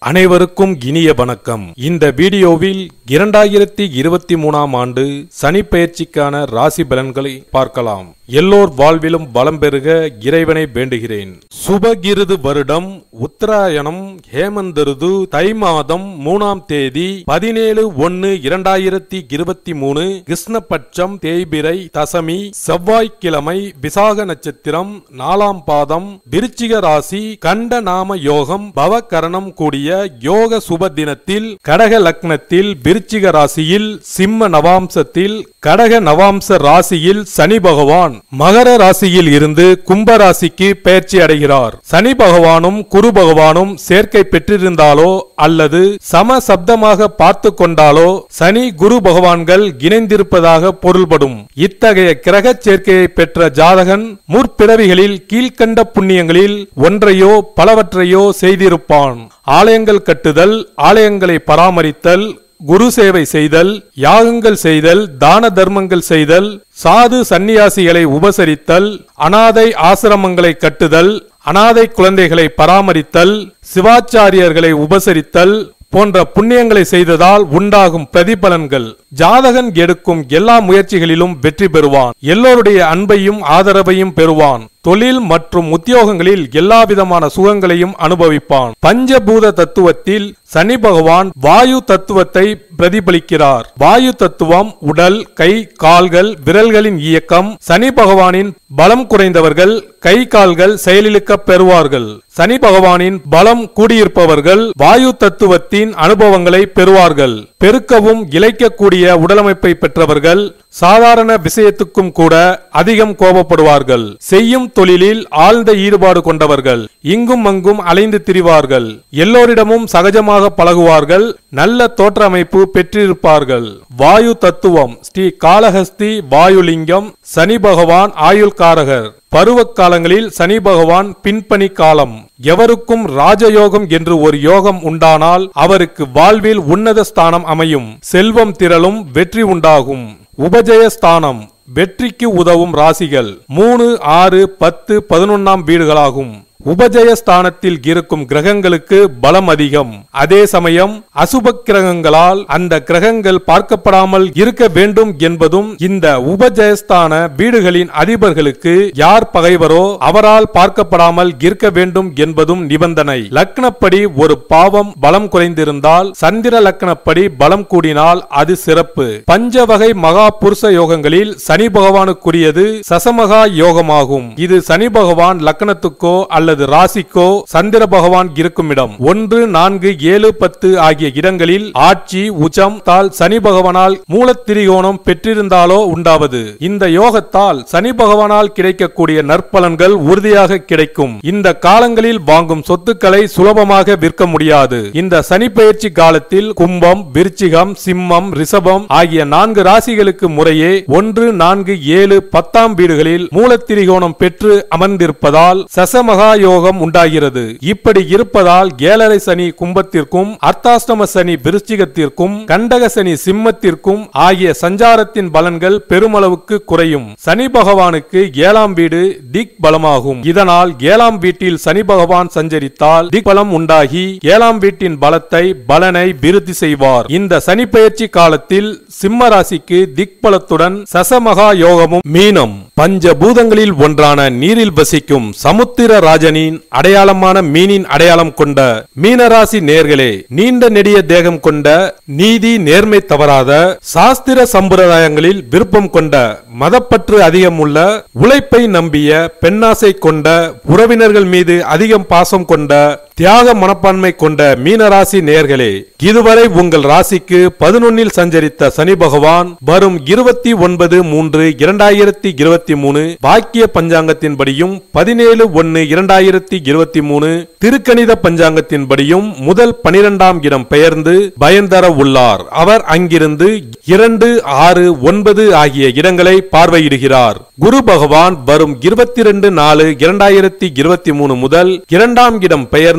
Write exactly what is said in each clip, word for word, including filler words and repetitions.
அனைவருக்கும் இனிய வணக்கம். இந்த வீடியோவில் இரண்டாயிரத்தி இருபத்தி மூணாம் ஆண்டு சனி பெயர்ச்சிக்கான ராசி பலன்களை பார்க்கலாம். எல்லோர் வாழ்விலும் வளம் பெருக இறைவனை வேண்டுகிறேன். சுபகிருது வருடம் உத்தராயணம் ஹேமந்தருது தை மாதம் மூணாம் தேதி பதினேழு ஒன்னு இரண்டாயிரத்தி இருபத்தி மூணு கிருஷ்ணபட்சம் தேய்பிரை தசமி செவ்வாய்க்கிழமை விசாக நட்சத்திரம் நாலாம் பாதம் விருச்சிக ராசி கண்ட நாம யோகம் பவகரணம் கூடிய யோக சுப தினத்தில் கடக லக்னத்தில் விருச்சிக ராசியில் சிம்ம நவாம்சத்தில் கடக நவாம்ச ராசியில் சனி பகவான் மகர ராசியில் இருந்து கும்ப ராசிக்கு பெயர்ச்சி அடைகிறார். சனி பகவானும் குரு பகவானும் சேர்க்கை பெற்றிருந்தாலோ அல்லது சம சப்தமாக பார்த்து கொண்டாலோ சனி குரு பகவான்கள் இணைந்திருப்பதாக பொருள்படும். இத்தகைய கிரக சேர்க்கையை பெற்ற ஜாதகன் முற்பிறவிகளில் கீழ்கண்ட புண்ணியங்களில் ஒன்றையோ பலவற்றையோ செய்திருப்பான். ஆலயங்கள் கட்டுதல், ஆலயங்களை பராமரித்தல், குரு சேவை செய்தல், யாகங்கள் செய்தல், தான தர்மங்கள் செய்தல், சாது சந்நியாசிகளை உபசரித்தல், அனாதை ஆசிரமங்களை கட்டுதல், அனாதை குழந்தைகளை பராமரித்தல், சிவாச்சாரியர்களை உபசரித்தல் போன்ற புண்ணியங்களை செய்ததால் உண்டாகும் பிரதிபலன்கள். ஜாதகன் எடுக்கும் எல்லா முயற்சிகளிலும் வெற்றி பெறுவான். எல்லோருடைய அன்பையும் ஆதரவையும் பெறுவான். தொழில் மற்றும் உத்தியோகங்களில் எல்லா விதமான சுகங்களையும் அனுபவிப்பான். பஞ்சபூத தத்துவத்தில் சனி பகவான் வாயு தத்துவத்தை பிரதிபலிக்கிறார். வாயு தத்துவம் உடல், கை, கால்கள், விரல்களின் இயக்கம். சனி பகவானின் பலம் குறைந்தவர்கள் கை கால்கள் செயலிழக்க பெறுவார்கள். சனி பகவானின் பலம் கூடியிருப்பவர்கள் வாயு தத்துவத்தின் அனுபவங்களை பெறுவார்கள். பெருக்கவும் இழைக்கக்கூடிய உடலமைப்பை பெற்றவர்கள் சாதாரண விஷயத்துக்கும் கூட அதிகம் கோபப்படுவார்கள். செய்யும் தொழிலில் ஆழ்ந்த ஈடுபாடு கொண்டவர்கள் இங்கும் அங்கும் அலைந்து திரிவார்கள். எல்லோரிடமும் சகஜமாக பழகுவார்கள். நல்ல தோற்றமைப்பு பெற்றிருப்பார்கள். வாயு தத்துவம் ஸ்ரீ காளஹஸ்தி வாயுலிங்கம். சனி பகவான் ஆயுள்காரகர். பருவ காலங்களில் சனி பகவான் பின்பணி காலம். எவருக்கும் ராஜயோகம் என்று ஒரு யோகம் உண்டானால் அவருக்கு வாழ்வில் உன்னத ஸ்தானம் அமையும். செல்வம் திரளும், வெற்றி உண்டாகும். உபஜயஸ்தானம் வெற்றிக்கு உதவும் ராசிகள் மூணு ஆறு பத்து பதினொன்னாம் வீடுகளாகும். உபஜயஸ்தானத்தில் இருக்கும் கிரகங்களுக்கு பலம் அதிகம். அதே சமயம் அசுப கிரகங்களால் அந்த கிரகங்கள் பார்க்கப்படாமல் இருக்க வேண்டும் என்பதும் இந்த உபஜயஸ்தான வீடுகளின் அதிபர்களுக்கு யார் பகைவரோ அவரால் பார்க்கப்படாமல் இருக்க வேண்டும் என்பதும் நிபந்தனை. லக்னப்படி ஒரு பாவம் பலம் குறைந்திருந்தால் சந்திர லக்னப்படி பலம் கூடினால் அது சிறப்பு. பஞ்ச வகை மகா புருஷ யோகங்களில் சனி பகவானுக்குரியது சசமகா யோகமாகும். இது சனி பகவான் லக்னத்துக்கோ அல்லது ராசிக்கோ சந்திர பகவான் இருக்கும் இடம். ஒன்று நான்கு ஏழு பத்து ஆகிய இடங்களில் ஆட்சி உச்சம் தால் சனி பகவானால் மூலத்திரிகோணம் பெற்றிருந்தாலோ உண்டாவது. இந்த யோகத்தால் சனி பகவானால் கிடைக்கக்கூடிய நற்பலன்கள் உறுதியாக கிடைக்கும். இந்த காலங்களில் வாங்கும் சொத்துக்களை சுலபமாக விற்க முடியாது. இந்த சனி பெயர்ச்சி காலத்தில் கும்பம், விருச்சிகம், சிம்மம், ரிஷபம் ஆகிய நான்கு ராசிகளுக்கு முறையே ஒன்று நான்கு ஏழு பத்தாம் வீடுகளில் மூலத்திரிகோணம் பெற்று அமர்ந்திருப்பதால் சசமகா யோகம் உண்டாகிறது. இப்படி இருப்பதால் ஏழரை சனி கும்பத்திற்கும் அர்த்தாஷ்டம சனி விருச்சிகத்திற்கும் கண்டக சனி சிம்மத்திற்கும் ஆகிய சஞ்சாரத்தின் பலன்கள் பெருமளவுக்கு குறையும். சனி பகவானுக்கு ஏழாம் வீடு திக் பலமாகும். இதனால் ஏழாம் வீட்டில் சனி பகவான் சஞ்சரித்தால் திக் பலம் உண்டாகி ஏழாம் வீட்டின் பலத்தை பலனை விருத்தி செய்வார். இந்த சனி பெயர்ச்சி காலத்தில் சிம்ம ராசிக்கு திக் பலத்துடன் சசமகா யோகமும். மீனம் பஞ்சபூதங்களில் ஒன்றான நீரில் வசிக்கும் சமுத்திர ராஜனின் அடையாளமான மீனின் அடையாளம் கொண்ட மீனராசி நேர்களே, நீண்ட நெடிய தேகம் கொண்ட, நீதி நேர்மை தவறாத, சாஸ்திர சம்பிரதாயங்களில் விருப்பம் கொண்ட, மதப்பற்று அதிகம் உள்ள, உழைப்பை நம்பிய, பெண்ணாசை கொண்ட, உறவினர்கள் மீது அதிகம் பாசம் கொண்ட, தியாக மனப்பான்மை கொண்ட மீனராசி நேர்களே, இதுவரை உங்கள் ராசிக்கு பதினொன்னில் சஞ்சரித்த சனி பகவான் வரும் இருபத்தி ஒன்பது மூன்று இரண்டாயிரத்தி இருபத்தி மூணு பாக்கிய பஞ்சாங்கத்தின்படியும் பதினேழு ஒன்னு இரண்டாயிரத்தி இருபத்தி மூணு திருக்கணித பஞ்சாங்கத்தின்படியும் முதல் பனிரெண்டாம் இடம் பெயர்ந்து பயன்தர உள்ளார். அவர் அங்கிருந்து இரண்டு ஆறு ஒன்பது ஆகிய இடங்களை பார்வையிடுகிறார். குரு பகவான் வரும் இருபத்தி ரெண்டு நாலு இரண்டாயிரத்தி இருபத்தி மூணு முதல் இரண்டாம் இடம் பெயர்ந்து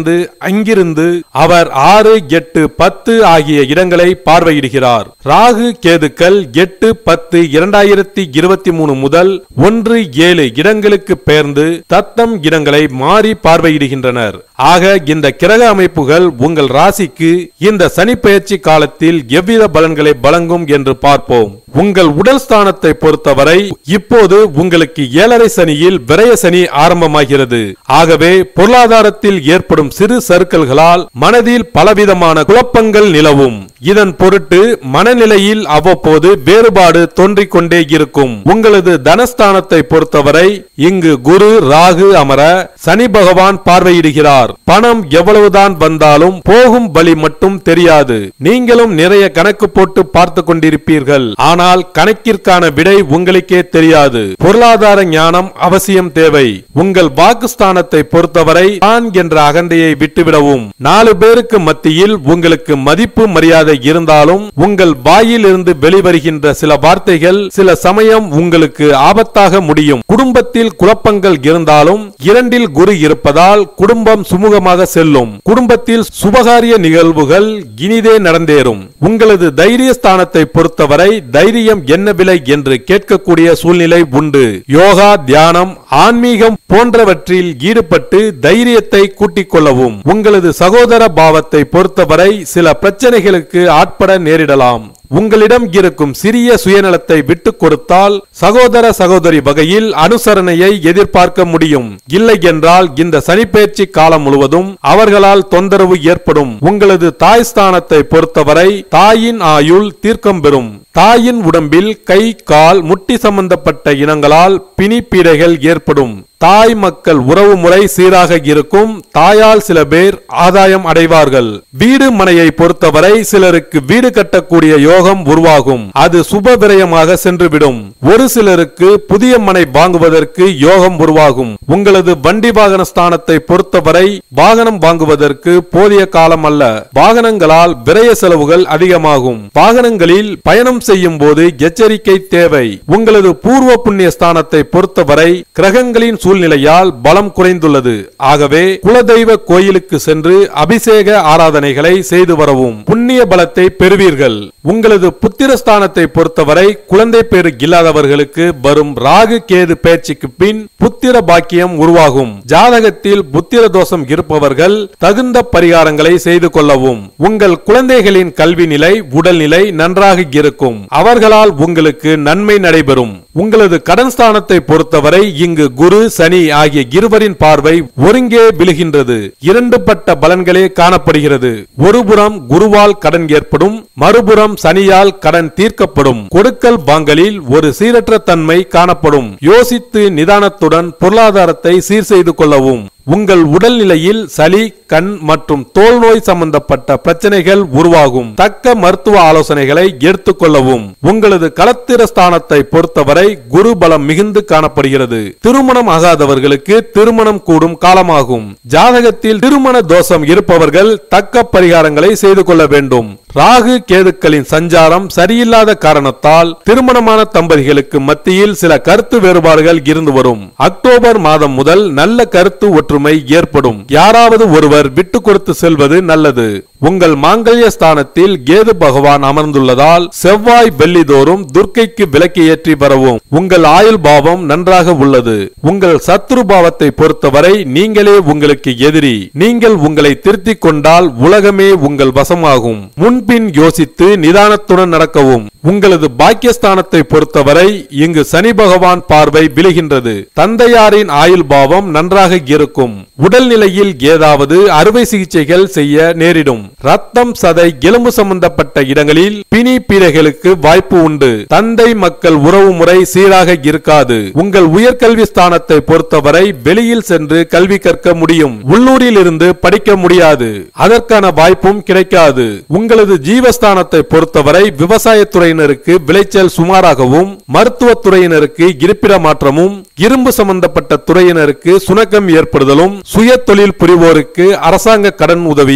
சேர்ந்து அங்கிருந்து அவர் ஆறு எட்டு பத்து ஆகிய இடங்களை பார்வையிடுகிறார். ராகு கேதுக்கள் எட்டு பத்து இரண்டாயிரத்தி இருபத்தி மூணு முதல் ஒன்று ஏழு இடங்களுக்கு பெயர்ந்து தத்தம் இடங்களை மாறி பார்வையிடுகின்றனர். ஆக இந்த கிரக அமைப்புகள் உங்கள் ராசிக்கு இந்த சனி பெயர்ச்சி காலத்தில் எவ்வித பலன்களை வழங்கும் என்று பார்ப்போம். உங்கள் உடல் ஸ்தானத்தை பொறுத்தவரை இப்போது உங்களுக்கு ஏழரை சனியில் விரய சனி ஆரம்பமாகிறது. ஆகவே பொருளாதாரத்தில் ஏற்படும் சிறு சறுக்கல்களால் மனதில் பலவிதமான குழப்பங்கள் நிலவும். இதன் பொருட்டு மனநிலையில் அவ்வப்போது வேறுபாடு தோன்றிக் கொண்டே இருக்கும். உங்களது தனஸ்தானத்தை பொறுத்தவரை இங்கு குரு ராகு அமர சனி பகவான் பார்வையிடுகிறார். பணம் எவ்வளவுதான் வந்தாலும் போகும் வழி மட்டும் தெரியாது. நீங்களும் நிறைய கணக்கு போட்டு பார்த்து கொண்டிருப்பீர்கள். ஆனால் கணக்கிற்கான விடை உங்களுக்கே தெரியாது. பொருளாதார ஞானம் அவசியம் தேவை. உங்கள் வாக்குஸ்தானத்தை பொறுத்தவரை தான் என்ற அகந்தையை விட்டுவிடவும். நாலு பேருக்கு மத்தியில் உங்களுக்கு மதிப்பு மரியாதை இருந்தாலும் உங்கள் வாயில் இருந்து வெளிவருகின்ற சில வார்த்தைகள் சில சமயம் உங்களுக்கு ஆபத்தாக முடியும். குடும்பத்தில் குழப்பங்கள் இருந்தாலும் இரண்டில் குரு இருப்பதால் குடும்பம் சுமூகமாக செல்லும். குடும்பத்தில் சுபகாரிய நிகழ்வுகள் இனிதே நடந்தேறும். உங்களது தைரிய ஸ்தானத்தை பொறுத்தவரை தைரியம் என்ன விலை என்று கேட்கக்கூடிய சூழ்நிலை உண்டு. யோகா, தியானம், ஆன்மீகம் போன்றவற்றில் ஈடுபட்டு தைரியத்தை கூட்டிக் கொள்ளவும். உங்களது சகோதர பாவத்தை பொறுத்தவரை சில பிரச்சனைகளுக்கு ஆட்பட நேரிடலாம். உங்களிடம் இருக்கும் சிறிய சுயநலத்தை விட்டுக் கொடுத்தால் சகோதர சகோதரி வகையில் அனுசரணையை எதிர்பார்க்க முடியும். இல்லை என்றால் இந்த சனிப்பெயர்ச்சி காலம் முழுவதும் அவர்களால் தொந்தரவு ஏற்படும். உங்களது தாய் ஸ்தானத்தை பொறுத்தவரை தாயின் ஆயுள் தீர்க்கம் பெறும். தாயின் உடம்பில் கை, கால், முட்டி சம்பந்தப்பட்ட இனங்களால் பிணிப்பீடைகள் ஏற்படும். தாய் மக்கள் உறவு முறை சீராக இருக்கும். தாயால் சில பேர் ஆதாயம் அடைவார்கள். வீடு மனையை பொறுத்தவரை சிலருக்கு வீடு கட்டக்கூடிய யோகம் உருவாகும். அது சுப விரயமாக சென்றுவிடும். ஒரு சிலருக்கு புதிய மனை வாங்குவதற்கு யோகம் உருவாகும். உங்களது வண்டி வாகன ஸ்தானத்தை பொறுத்தவரை வாகனம் வாங்குவதற்கு போதிய காலம் அல்ல. வாகனங்களால் விரய செலவுகள் அதிகமாகும். வாகனங்களில் பயணம் செய்யும் போது எச்சரிக்கை தேவை. உங்களது பூர்வ புண்ணிய ஸ்தானத்தை பொறுத்தவரை கிரகங்களின் சூழ்நிலையால் பலம் குறைந்துள்ளது. ஆகவே குலதெய்வ கோயிலுக்கு சென்று அபிஷேக ஆராதனைகளை செய்து வரவும். புண்ணிய பலத்தை பெறுவீர்கள். உங்களது புத்திரஸ்தானத்தை பொறுத்தவரை குழந்தை பேறு இல்லாதவர்களுக்கு வரும் ராகு கேது பெயர்ச்சிக்கு பின் புத்திர பாக்கியம் உருவாகும். ஜாதகத்தில் புத்திர தோஷம் இருப்பவர்கள் தகுந்த பரிகாரங்களை செய்து கொள்ளவும். உங்கள் குழந்தைகளின் கல்வி நிலை, உடல்நிலை நன்றாக இருக்கும். அவர்களால் உங்களுக்கு நன்மை நடைபெறும். உங்களது கடன் ஸ்தானத்தை பொறுத்தவரை இங்கு குரு, சனி ஆகிய இருவரின் பார்வை ஒருங்கே விழுகின்றது. இரண்டு பட்ட பலன்களே காணப்படுகிறது. ஒருபுறம் குருவால் கடன் ஏற்படும், மறுபுறம் சனியால் கடன் தீர்க்கப்படும். கொடுக்கல் வாங்கலில் ஒரு சீரற்ற தன்மை காணப்படும். யோசித்து நிதானத்துடன் பொருளாதாரத்தை சீர் செய்து கொள்ளவும். உங்கள் உடல்நிலையில் சளி, கண் மற்றும் தோல் நோய் சம்பந்தப்பட்ட பிரச்சனைகள் உருவாகும். தக்க மருத்துவ ஆலோசனைகளை எடுத்துக் கொள்ளவும். உங்களது களத்திர ஸ்தானத்தை பொறுத்தவரை குரு பலம் மிகுந்து காணப்படுகிறது. திருமணம் ஆகாதவர்களுக்கு திருமணம் கூடும் காலமாகும். ஜாதகத்தில் திருமண தோஷம் இருப்பவர்கள் தக்க பரிகாரங்களை செய்து கொள்ள வேண்டும். ராகு கேதுக்களின் சஞ்சாரம் சரியில்லாத காரணத்தால் திருமணமான தம்பதிகளுக்கு மத்தியில் சில கருத்து வேறுபாடுகள் இருந்து வரும். அக்டோபர் மாதம் முதல் நல்ல கருத்து ஒற்றுமை ஏற்படும். யாராவது ஒருவர் விட்டு கொடுத்து செல்வது நல்லது. உங்கள் மாங்கல்ய ஸ்தானத்தில் கேது பகவான் அமர்ந்துள்ளதால் செவ்வாய் வெள்ளி தோறும் துர்க்கைக்கு விளக்கு ஏற்றி வரவும். உங்கள் ஆயுள் பாவம் நன்றாக உள்ளது. உங்கள் சத்ரு பாவத்தை பொறுத்தவரை நீங்களே உங்களுக்கு எதிரி. நீங்கள் உங்களை திருத்திக் கொண்டால் உலகமே உங்கள் வசமாகும். முன்பின் யோசித்து நிதானத்துடன் நடக்கவும். உங்களது பாக்கியஸ்தானத்தை பொறுத்தவரை இங்கு சனி பகவான் பார்வை விழுகின்றது. தந்தையாரின் ஆயுள் பாவம் நன்றாக இருக்கும். உடல்நிலையில் ஏதாவது அறுவை சிகிச்சைகள் செய்ய நேரிடும். ரத்தம், சதை, எலும்பு சம்பந்தப்பட்ட இடங்களில் பிணி பீடைகளுக்கு வாய்ப்பு உண்டு. தந்தை மக்கள் உறவு முறை சீராக இருக்காது. உங்கள் உயர்கல்வி ஸ்தானத்தை பொறுத்தவரை வெளியில் சென்று கல்வி கற்க முடியும். உள்ளூரில் இருந்து படிக்க முடியாது. அதற்கான வாய்ப்பும் கிடைக்காது. உங்களது ஜீவஸ்தானத்தை பொறுத்தவரை விவசாயத்துறையினருக்கு விளைச்சல் சுமாராகவும், மருத்துவத்துறையினருக்கு இருப்பிட மாற்றமும், இரும்பு சம்பந்தப்பட்ட துறையினருக்கு சுணக்கம் ஏற்படுதலும், சுய தொழில் புரிவோருக்கு அரசாங்க கடன் உதவியும்,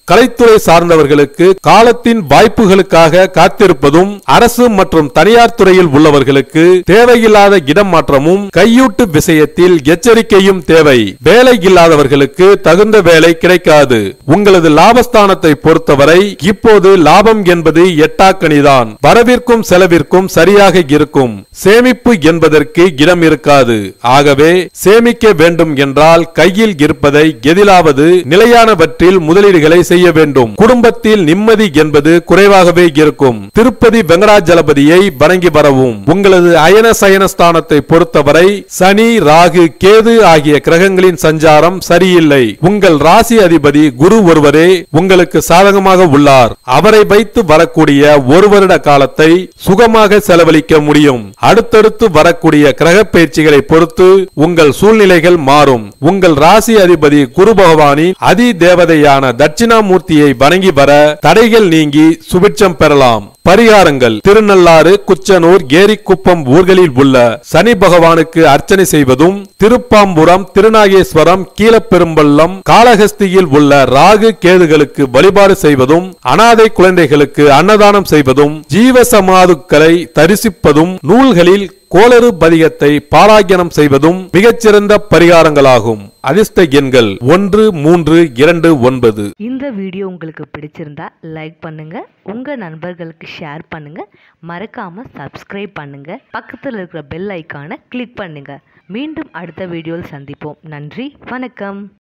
கலைத்துறை சார்ந்தவர்களுக்கு காலத்தின் வாய்ப்புகளுக்காக காத்திருப்பதும், அரசு மற்றும் தனியார் துறையில் உள்ளவர்களுக்கு தேவையில்லாத இடம் மாற்றமும், கையூட்டு விஷயத்தில் எச்சரிக்கையும் தேவை. வேலை இல்லாதவர்களுக்கு தகுந்த வேலை கிடைக்காது. உங்களது லாபஸ்தானத்தை பொறுத்தவரை இப்போது லாபம் என்பது எட்டாக்கணிதான். வரவிற்கும் செலவிற்கும் சரியாக இருக்கும். சேமிப்பு என்பதற்கு இடம் இருக்காது. ஆகவே சேமிக்க வேண்டும் என்றால் கையில் இருப்பதை எதிலாவது நிலையானவற்றில் முதலீடுகளை செய்ய வேண்டும். குடும்பத்தில் நிம்மதி என்பது குறைவாகவே இருக்கும். திருப்பதி வெங்கடாஜலபதியை வணங்கி வரவும். உங்களது அயன சயனஸ்தானத்தை பொறுத்தவரை சனி, ராகு, கேது ஆகிய கிரகங்களின் சஞ்சாரம் சரியில்லை. உங்கள் ராசி அதிபதி குரு ஒருவரே உங்களுக்கு சாதகமாக உள்ளார். அவரை வைத்து வரக்கூடிய ஒரு வருட காலத்தை சுகமாக செலவழிக்க முடியும். அடுத்தடுத்து வரக்கூடிய கிரக பயிற்சிகளை பொறுத்து உங்கள் சூழ்நிலைகள் மாறும். உங்கள் ராசி அதிபதி குரு பகவானின் அதி தேவதையான தட்சிணாமூர்த்தியை வணங்கி வர தடைகள் நீங்கி சுபிட்சம் பெறலாம். பரிகாரங்கள்: திருநள்ளாறு, குச்சனூர், ஏரிக்குப்பம் ஊர்களில் உள்ள சனி பகவானுக்கு அர்ச்சனை செய்வதும், திருப்பாம்புரம், திருநாகேஸ்வரம், கீழப்பெரும்பள்ளம், காளஹஸ்தியில் உள்ள ராகு கேதுகளுக்கு வழிபாடு செய்வதும், அனாதை குழந்தைகளுக்கு அன்னதானம் செய்வதும், ஜீவசமாதுக்களை தரிசிப்பதும், நூல்களில் கோளறு பதிகத்தை பாராயணம் செய்வதும் மிகச்சிறந்த பரிகாரங்களாகும். அதிர்ஷ்ட எண்கள் ஒன்று, மூன்று, இரண்டு, ஒன்பது. இந்த வீடியோ உங்களுக்கு பிடிச்சிருந்தா லைக் பண்ணுங்க, உங்க நண்பர்களுக்கு ஷேர் பண்ணுங்க, மறக்காம சப்ஸ்கிரைப் பண்ணுங்க, பக்கத்தில் இருக்கிற பெல் ஐக்கானை கிளிக் பண்ணுங்க. மீண்டும் அடுத்த வீடியோவில் சந்திப்போம். நன்றி, வணக்கம்.